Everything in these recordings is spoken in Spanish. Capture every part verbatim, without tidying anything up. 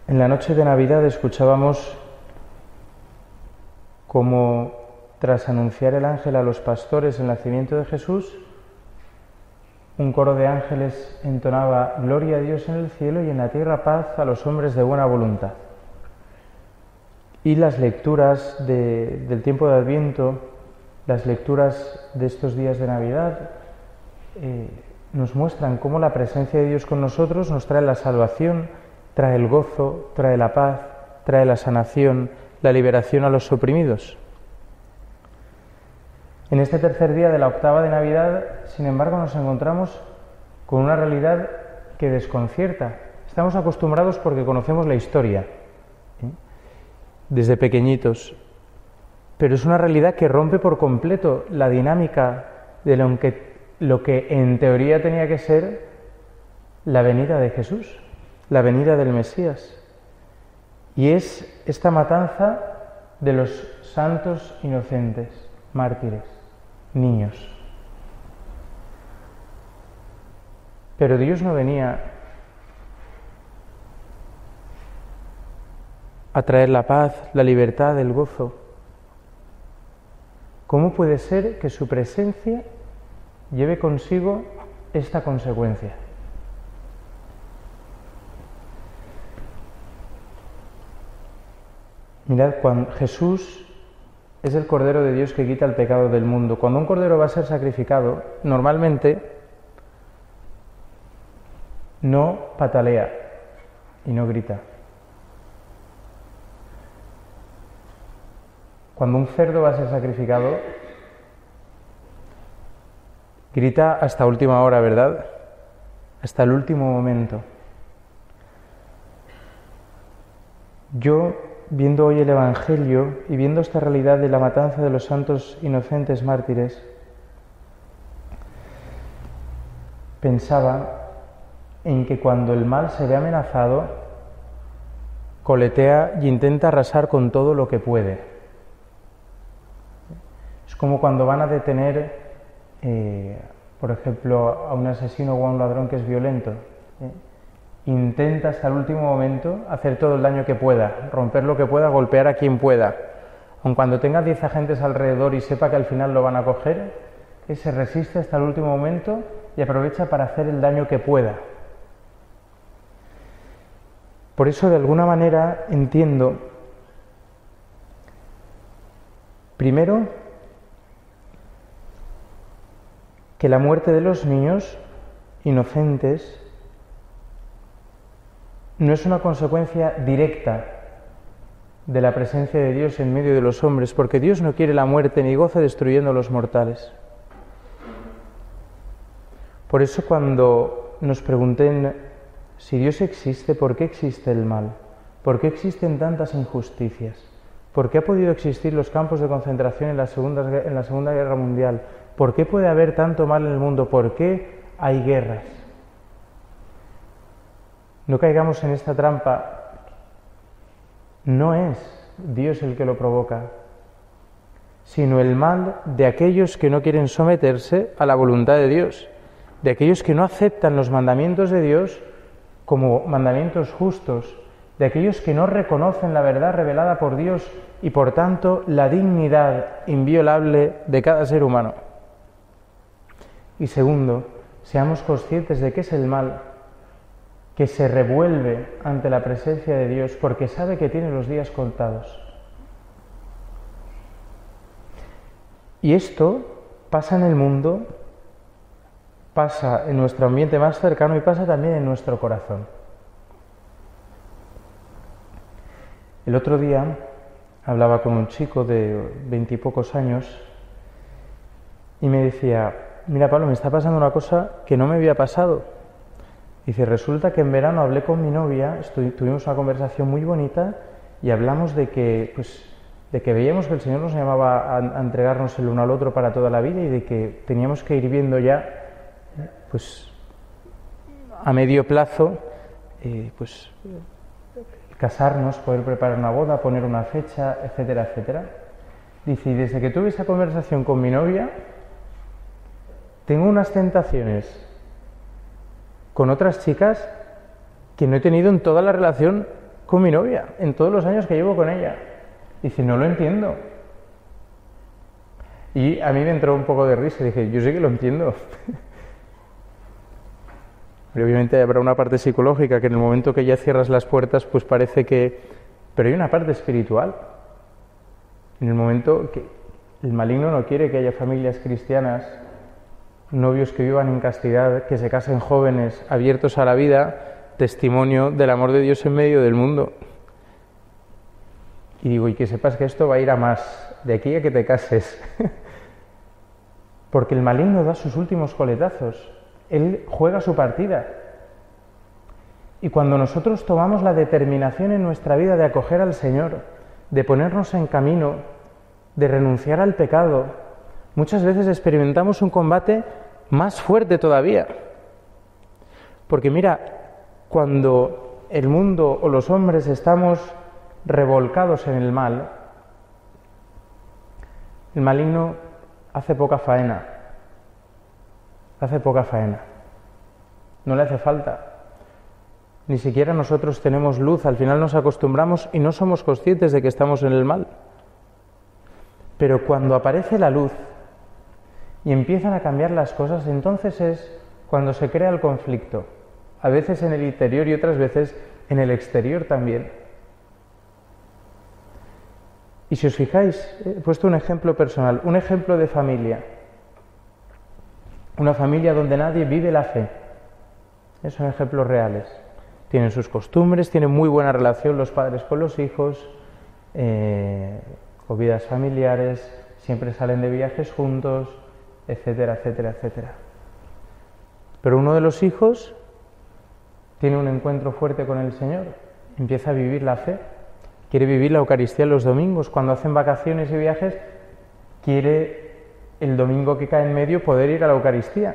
En la noche de Navidad escuchábamos cómo, tras anunciar el ángel a los pastores el nacimiento de Jesús, un coro de ángeles entonaba «Gloria a Dios en el cielo y en la tierra paz a los hombres de buena voluntad». Y las lecturas de, del tiempo de Adviento, las lecturas de estos días de Navidad, eh, nos muestran cómo la presencia de Dios con nosotros nos trae la salvación, trae el gozo, trae la paz, trae la sanación, la liberación a los oprimidos. En este tercer día de la octava de Navidad, sin embargo, nos encontramos con una realidad que desconcierta. Estamos acostumbrados porque conocemos la historia, ¿eh? desde pequeñitos, pero es una realidad que rompe por completo la dinámica de lo que, lo que en teoría tenía que ser la venida de Jesús, la venida del Mesías. Y es esta matanza de los santos inocentes, mártires, niños. Pero Dios no venía a traer la paz, la libertad, el gozo. ¿Cómo puede ser que su presencia lleve consigo esta consecuencia? Mirad, cuando Jesús es el Cordero de Dios que quita el pecado del mundo. Cuando un cordero va a ser sacrificado, normalmente no patalea y no grita. Cuando un cerdo va a ser sacrificado, grita hasta última hora, ¿verdad? Hasta el último momento. Yo, viendo hoy el Evangelio y viendo esta realidad de la matanza de los santos inocentes mártires, pensaba en que cuando el mal se ve amenazado, coletea y intenta arrasar con todo lo que puede. Es como cuando van a detener, eh, por ejemplo, a un asesino o a un ladrón que es violento. ¿eh? Intenta hasta el último momento hacer todo el daño que pueda, romper lo que pueda, golpear a quien pueda. Aun cuando tenga diez agentes alrededor y sepa que al final lo van a coger, que se resiste hasta el último momento y aprovecha para hacer el daño que pueda. Por eso, de alguna manera, entiendo, primero, que la muerte de los niños inocentes no es una consecuencia directa de la presencia de Dios en medio de los hombres, porque Dios no quiere la muerte ni goza destruyendo a los mortales. Por eso, cuando nos pregunten si Dios existe, ¿por qué existe el mal? ¿Por qué existen tantas injusticias? ¿Por qué ha podido existir los campos de concentración en la Segunda, en la Segunda Guerra Mundial? ¿Por qué puede haber tanto mal en el mundo? ¿Por qué hay guerras? No caigamos en esta trampa. No es Dios el que lo provoca, sino el mal de aquellos que no quieren someterse a la voluntad de Dios, de aquellos que no aceptan los mandamientos de Dios como mandamientos justos, de aquellos que no reconocen la verdad revelada por Dios y, por tanto, la dignidad inviolable de cada ser humano. Y segundo, seamos conscientes de que es el mal que se revuelve ante la presencia de Dios porque sabe que tiene los días contados. Y esto pasa en el mundo, pasa en nuestro ambiente más cercano y pasa también en nuestro corazón. El otro día hablaba con un chico de veintipocos años y me decía: mira, Pablo, me está pasando una cosa que no me había pasado. Dice, resulta que en verano hablé con mi novia, estu- tuvimos una conversación muy bonita y hablamos de que, pues, de que veíamos que el Señor nos llamaba a, a entregarnos el uno al otro para toda la vida y de que teníamos que ir viendo ya, pues, a medio plazo, eh, pues, casarnos, poder preparar una boda, poner una fecha, etcétera, etcétera. Dice, y desde que tuve esa conversación con mi novia, tengo unas tentaciones con otras chicas que no he tenido en toda la relación con mi novia en todos los años que llevo con ella. Dice, no lo entiendo. Y a mí me entró un poco de risa, dije, yo sí que lo entiendo. Pero obviamente habrá una parte psicológica que en el momento que ya cierras las puertas, pues parece que... Pero hay una parte espiritual. En el momento que el maligno no quiere que haya familias cristianas, novios que vivan en castidad, que se casen jóvenes, abiertos a la vida, testimonio del amor de Dios en medio del mundo. Y digo, y que sepas que esto va a ir a más, de aquí a que te cases. Porque el maligno da sus últimos coletazos, él juega su partida. Y cuando nosotros tomamos la determinación en nuestra vida de acoger al Señor, de ponernos en camino, de renunciar al pecado, muchas veces experimentamos un combate más fuerte todavía. Porque mira, cuando el mundo o los hombres estamos revolcados en el mal, el maligno hace poca faena, hace poca faena, no le hace falta. Ni siquiera nosotros tenemos luz, al final nos acostumbramos y no somos conscientes de que estamos en el mal. Pero cuando aparece la luz y empiezan a cambiar las cosas, entonces es cuando se crea el conflicto, a veces en el interior y otras veces en el exterior también. Y si os fijáis, he puesto un ejemplo personal, un ejemplo de familia, una familia donde nadie vive la fe. Esos son ejemplos reales. Tienen sus costumbres, tienen muy buena relación los padres con los hijos, eh, con vidas familiares, siempre salen de viajes juntos, etcétera, etcétera, etcétera. Pero uno de los hijos tiene un encuentro fuerte con el Señor, empieza a vivir la fe, quiere vivir la Eucaristía los domingos, cuando hacen vacaciones y viajes, quiere el domingo que cae en medio poder ir a la Eucaristía.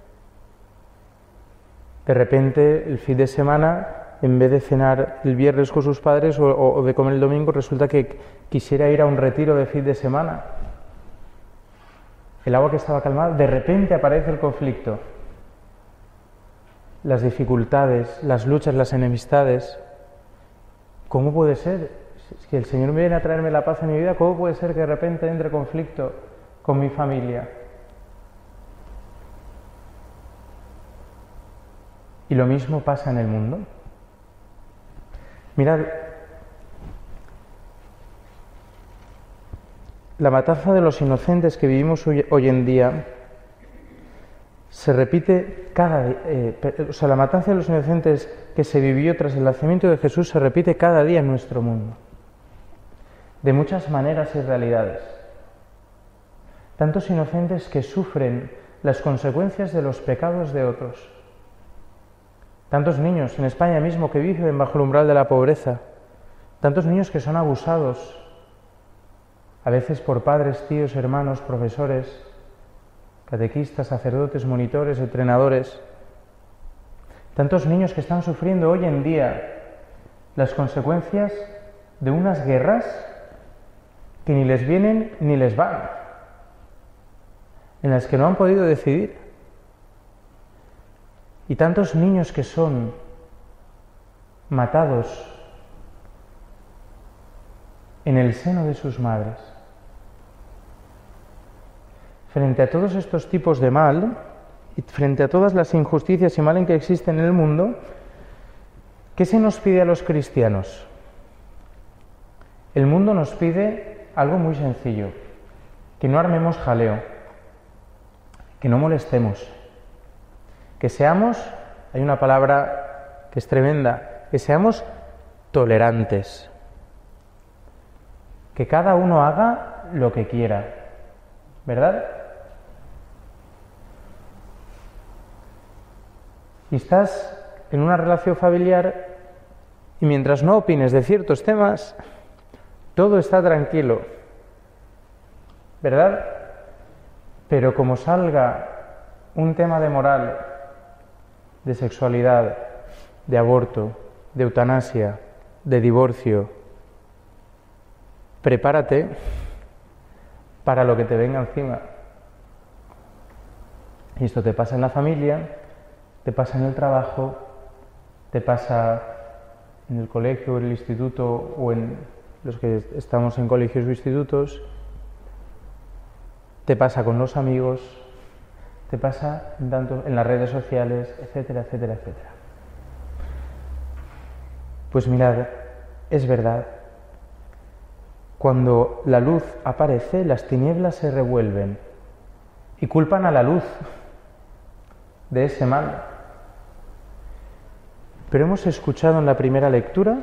De repente, el fin de semana, en vez de cenar el viernes con sus padres o, o de comer el domingo, resulta que quisiera ir a un retiro de fin de semana. El agua que estaba calmada, de repente aparece el conflicto. Las dificultades, las luchas, las enemistades. ¿Cómo puede ser? Si el Señor me viene a traerme la paz en mi vida, ¿cómo puede ser que de repente entre conflicto con mi familia? Y lo mismo pasa en el mundo. Mirad, la matanza de los inocentes que vivimos hoy, hoy en día se repite cada día, eh, o sea, la matanza de los inocentes que se vivió tras el nacimiento de Jesús se repite cada día en nuestro mundo, de muchas maneras y realidades. Tantos inocentes que sufren las consecuencias de los pecados de otros. Tantos niños en España mismo que viven bajo el umbral de la pobreza. Tantos niños que son abusados, a veces por padres, tíos, hermanos, profesores, catequistas, sacerdotes, monitores, entrenadores. Tantos niños que están sufriendo hoy en día las consecuencias de unas guerras que ni les vienen ni les van, en las que no han podido decidir. Y tantos niños que son matados en el seno de sus madres. Frente a todos estos tipos de mal, y frente a todas las injusticias y mal en que existen en el mundo, ¿qué se nos pide a los cristianos? El mundo nos pide algo muy sencillo, que no armemos jaleo, que no molestemos, que seamos, hay una palabra que es tremenda, que seamos tolerantes, que cada uno haga lo que quiera, ¿verdad? Y estás en una relación familiar y mientras no opines de ciertos temas, todo está tranquilo, ¿verdad? Pero como salga un tema de moral, de sexualidad, de aborto, de eutanasia, de divorcio, prepárate para lo que te venga encima. Y esto te pasa en la familia, te pasa en el trabajo, te pasa en el colegio, en el instituto o en los que estamos en colegios o institutos, te pasa con los amigos, te pasa tanto en las redes sociales, etcétera, etcétera, etcétera. Pues mirad, es verdad, cuando la luz aparece, las tinieblas se revuelven y culpan a la luz de ese mal. Pero hemos escuchado en la primera lectura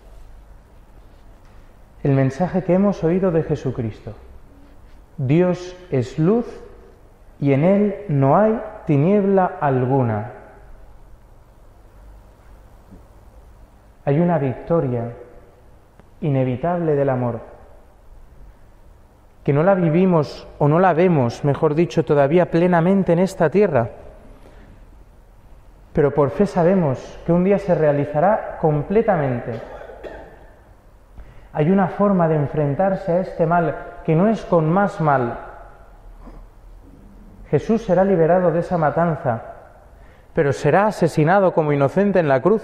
el mensaje que hemos oído de Jesucristo. Dios es luz y en Él no hay tiniebla alguna. Hay una victoria inevitable del amor, que no la vivimos o no la vemos, mejor dicho, todavía plenamente en esta tierra, pero por fe sabemos que un día se realizará completamente. Hay una forma de enfrentarse a este mal que no es con más mal. Jesús será liberado de esa matanza, pero será asesinado como inocente en la cruz.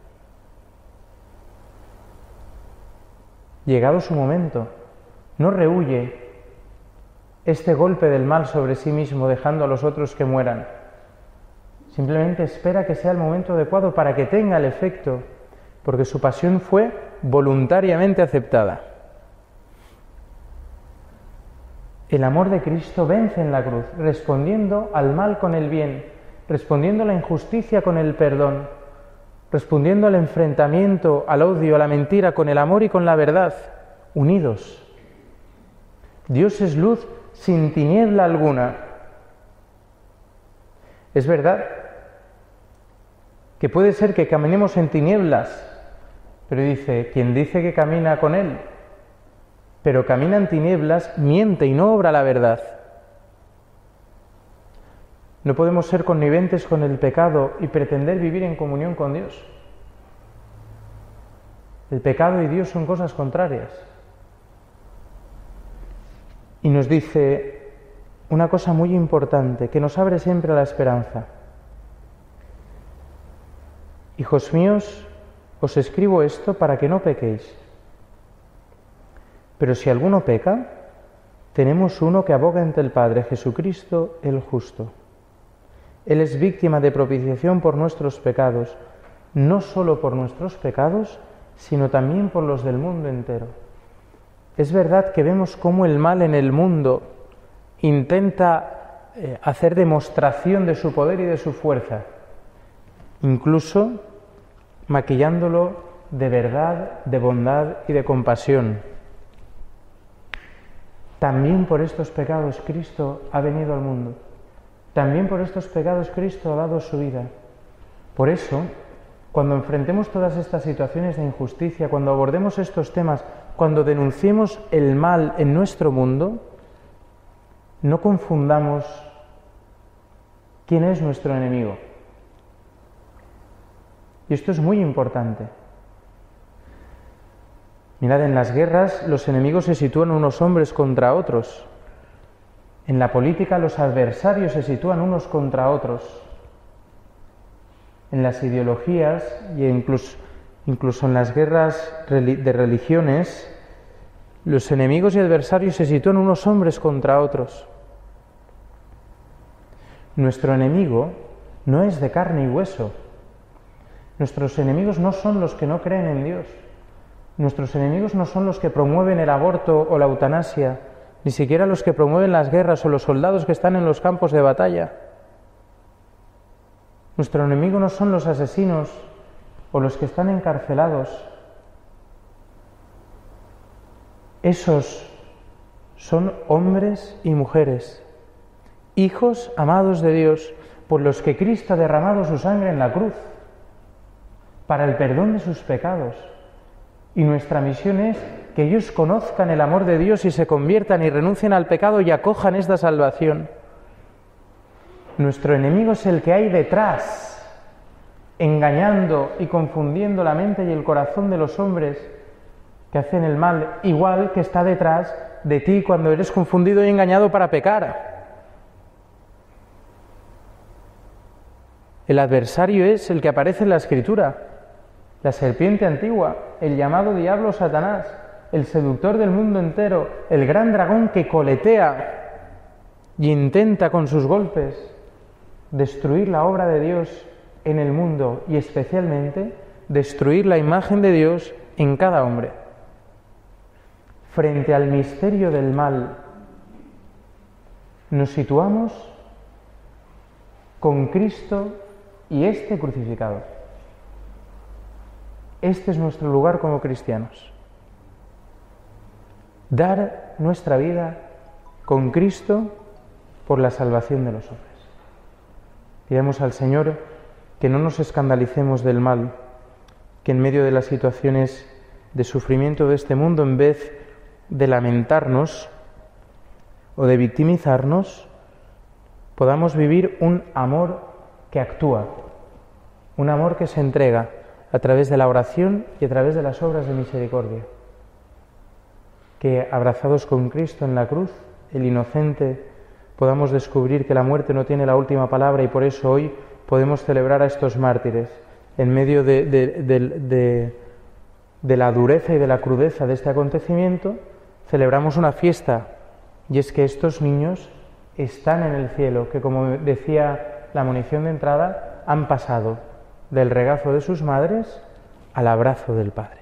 Llegado su momento, no rehúye este golpe del mal sobre sí mismo, dejando a los otros que mueran. Simplemente espera que sea el momento adecuado para que tenga el efecto, porque su pasión fue voluntariamente aceptada. El amor de Cristo vence en la cruz, respondiendo al mal con el bien, respondiendo a la injusticia con el perdón, respondiendo al enfrentamiento, al odio, a la mentira con el amor y con la verdad, unidos. Dios es luz sin tiniebla alguna. Es verdad que puede ser que caminemos en tinieblas, pero dice, quien dice que camina con Él, pero camina en tinieblas, miente y no obra la verdad. No podemos ser conniventes con el pecado y pretender vivir en comunión con Dios. El pecado y Dios son cosas contrarias. Y nos dice una cosa muy importante, que nos abre siempre a la esperanza. Hijos míos, os escribo esto para que no pequéis. Pero si alguno peca, tenemos uno que aboga ante el Padre, Jesucristo el justo. Él es víctima de propiciación por nuestros pecados, no solo por nuestros pecados, sino también por los del mundo entero. Es verdad que vemos cómo el mal en el mundo intenta eh, hacer demostración de su poder y de su fuerza, incluso maquillándolo de verdad, de bondad y de compasión. También por estos pecados Cristo ha venido al mundo. También por estos pecados Cristo ha dado su vida. Por eso, cuando enfrentemos todas estas situaciones de injusticia, cuando abordemos estos temas, cuando denunciemos el mal en nuestro mundo, no confundamos quién es nuestro enemigo. Y esto es muy importante. Mirad, en las guerras los enemigos se sitúan unos hombres contra otros. En la política los adversarios se sitúan unos contra otros. En las ideologías e incluso, incluso en las guerras de religiones, los enemigos y adversarios se sitúan unos hombres contra otros. Nuestro enemigo no es de carne y hueso. Nuestros enemigos no son los que no creen en Dios. Nuestros enemigos no son los que promueven el aborto o la eutanasia, ni siquiera los que promueven las guerras o los soldados que están en los campos de batalla. Nuestro enemigo no son los asesinos o los que están encarcelados. Esos son hombres y mujeres, hijos amados de Dios, por los que Cristo ha derramado su sangre en la cruz, para el perdón de sus pecados. Y nuestra misión es que ellos conozcan el amor de Dios y se conviertan y renuncien al pecado y acojan esta salvación. Nuestro enemigo es el que hay detrás, engañando y confundiendo la mente y el corazón de los hombres que hacen el mal, igual que está detrás de ti cuando eres confundido y engañado para pecar. El adversario es el que aparece en la Escritura, La serpiente antigua, el llamado diablo Satanás, el seductor del mundo entero, el gran dragón que coletea y intenta con sus golpes destruir la obra de Dios en el mundo y especialmente destruir la imagen de Dios en cada hombre. Frente al misterio del mal, nos situamos con Cristo y este crucificado. Este es nuestro lugar como cristianos. Dar nuestra vida con Cristo por la salvación de los hombres. Pidamos al Señor que no nos escandalicemos del mal, que en medio de las situaciones de sufrimiento de este mundo, en vez de lamentarnos o de victimizarnos, podamos vivir un amor que actúa, un amor que se entrega a través de la oración y a través de las obras de misericordia. Que abrazados con Cristo en la cruz, el inocente, podamos descubrir que la muerte no tiene la última palabra y por eso hoy podemos celebrar a estos mártires en medio de, de, de, de, de la dureza y de la crudeza de este acontecimiento. Celebramos una fiesta y es que estos niños están en el cielo, que como decía la munición de entrada, han pasado del regazo de sus madres al abrazo del Padre.